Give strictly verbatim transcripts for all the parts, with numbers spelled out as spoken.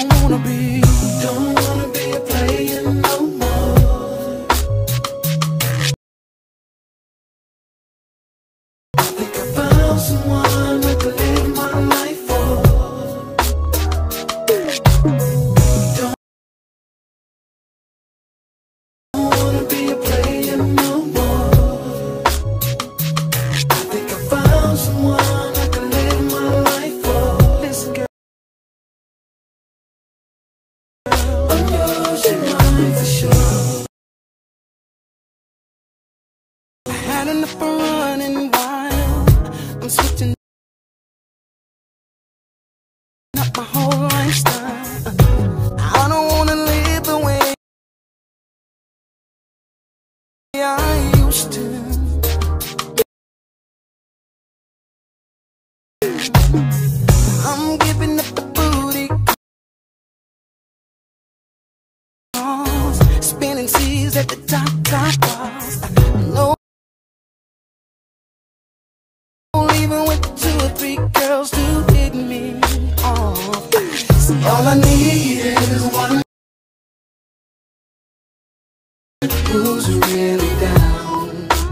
don't wanna be, don't wanna be a player no more. I think I found someone I could live my life for. Don't wanna be a player no more. I think I found someone I could live my life for. Listen, girl, I'm yours, you're mine for sure. I had enough of running wild. I'm switching up my whole lifestyle. I don't wanna live the way I used to. I'm giving up the booty calls, spinning seas at the top, top bars. No, even with two or three girls to hit me off. See, all I need is one who's really down,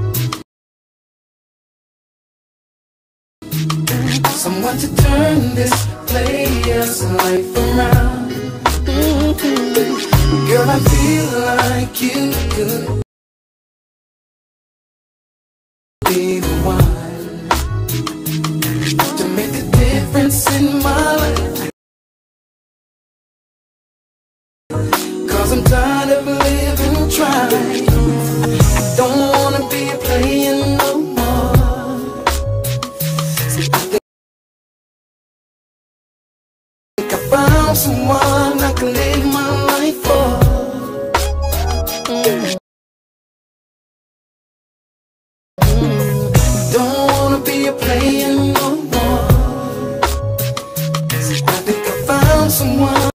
someone to turn this player's life around. Mm-hmm. Girl, I feel like you could be the one to make a difference in my life. Cause I'm tired of living trying. I don't wanna be a player no more. See, I think I found someone I can live my life for. Mm. Mm. Don't wanna be a player no more. See, I think I found someone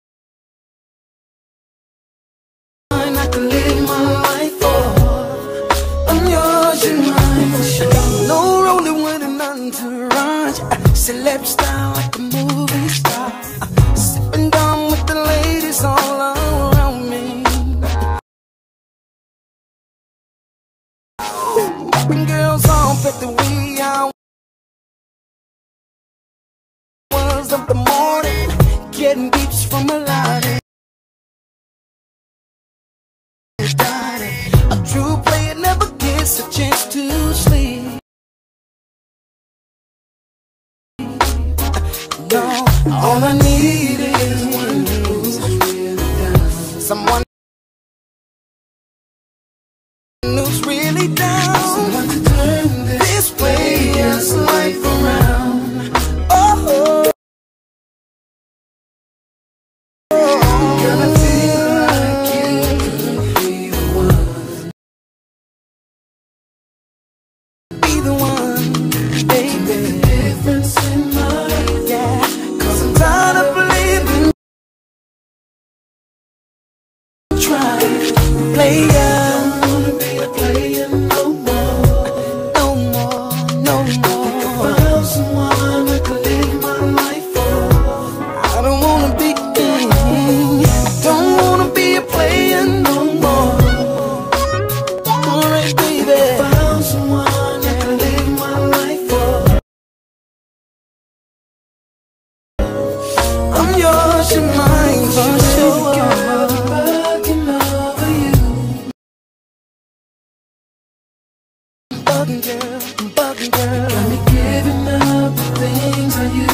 I can live my life for. I'm yours, you're mine for sure. No rolling with an entourage, celeb style like a movie star, sipping down with the ladies all around me. When girls all bet the wee hours of the morning, getting beeps from a lot. A true player never gets a chance to sleep. No, all I need is one who's really down, someone who's really down, someone to turn this player's life around. Oh, girl, I feel like you could be the one, be the one, baby. Make a difference in my life, yeah. Cause I'm tired of living trying to play out. Don't wanna be a player no more, no more, no more. I think I found someone I could live my life for. I don't wanna be, mm, don't wanna be a player no more. Alright, baby, I found someone I could live my life for. I'm yours, you're mine for sure. Bugging over you, bugging girl, bugging girl. Got me giving up the things I used